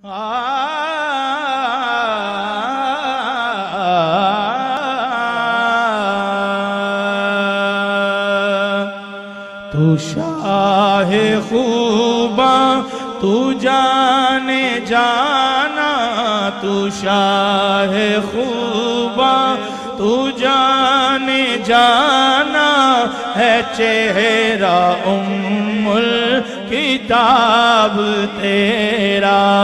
तू शाहे खूबा तू जाने जाना, तू शाहे खूबा तू जाने जाना है चेहरा उम्मुल किताब तेरा।